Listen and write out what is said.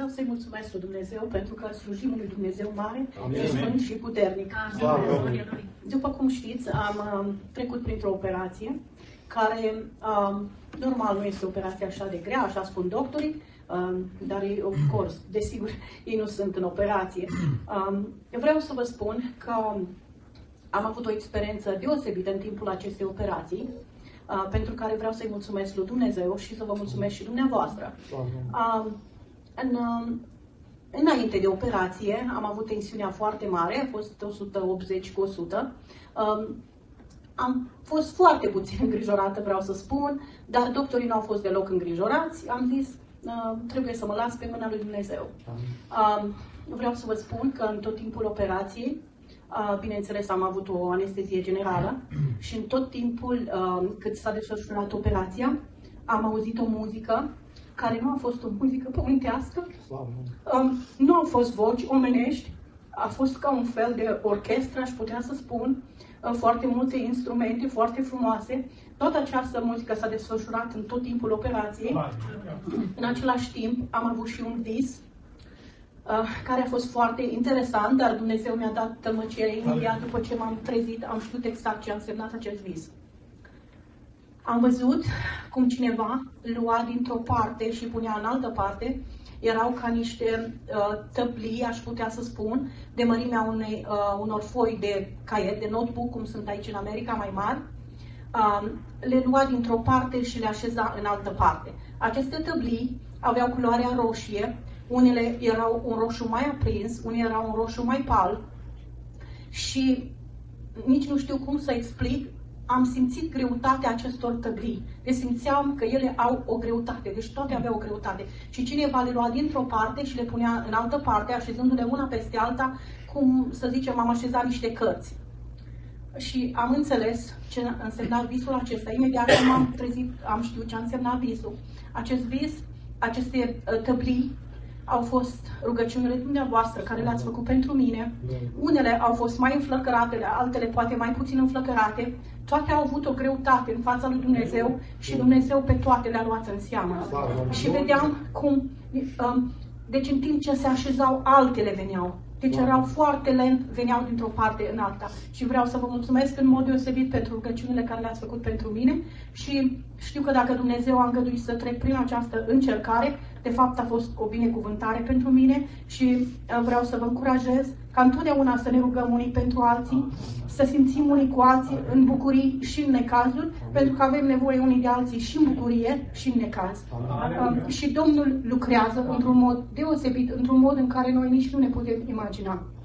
vreau să-i mulțumesc lui Dumnezeu pentru că slujim lui Dumnezeu mare, Amin. sfânt și puternic. Amin. După cum știți, am trecut printr-o operație care, normal, nu este o operație așa de grea, așa spun doctorii, dar ei, of course, desigur, ei nu sunt în operație. Vreau să vă spun că am avut o experiență deosebită în timpul acestei operații, pentru care vreau să-i mulțumesc lui Dumnezeu și să vă mulțumesc și dumneavoastră. Înainte de operație am avut tensiunea foarte mare, a fost 180/100. Am fost foarte puțin îngrijorată, vreau să spun, dar doctorii nu au fost deloc îngrijorați. Am zis, trebuie să mă las pe mâna lui Dumnezeu. Vreau să vă spun că în tot timpul operației, bineînțeles, am avut o anestezie generală și în tot timpul cât s-a desfășurat operația, am auzit o muzică care nu a fost o muzică pământească, nu au fost voci omenești, a fost ca un fel de orchestră, aș putea să spun, foarte multe instrumente foarte frumoase. Toată această muzică s-a desfășurat în tot timpul operației. În același timp am avut și un vis care a fost foarte interesant, dar Dumnezeu mi-a dat tămăcire imediat după ce m-am trezit, am știut exact ce a însemnat acest vis. Am văzut cum cineva lua dintr-o parte și punea în altă parte. Erau ca niște tăblii, aș putea să spun, de mărimea unor foi de caiet, de notebook, cum sunt aici în America, mai mari. Le lua dintr-o parte și le așeza în altă parte. Aceste tăblii aveau culoarea roșie, unele erau un roșu mai aprins, unele erau un roșu mai pal și nici nu știu cum să explic, am simțit greutatea acestor tăblii. Deci simțeam că ele au o greutate, deci toate aveau o greutate. Și cineva le lua dintr-o parte și le punea în altă parte, așezându-le una peste alta, cum să zicem, am așezat niște cărți. Și am înțeles ce însemna visul acesta. Imediat când m-am trezit, am știut ce însemna visul. Acest vis, aceste tăblii, au fost rugăciunile dumneavoastră care le-ați făcut pentru mine. Unele au fost mai înflăcărate, altele poate mai puțin înflăcărate. Toate au avut o greutate în fața lui Dumnezeu și Dumnezeu pe toate le-a luat în seamă. Și vedeam cum, deci în timp ce se așezau, altele veneau. Deci erau foarte lent, veneau dintr-o parte în alta. Și vreau să vă mulțumesc în mod deosebit pentru rugăciunile care le-ați făcut pentru mine și știu că dacă Dumnezeu a îngăduit să trec prin această încercare, de fapt a fost o binecuvântare pentru mine și vreau să vă încurajez ca întotdeauna să ne rugăm unii pentru alții, să simțim unii cu alții în bucurii și în necazuri, pentru că avem nevoie unii de alții și în bucurie și în necaz. Și Domnul lucrează într-un mod deosebit, într-un mod în care noi nici nu ne putem imagina.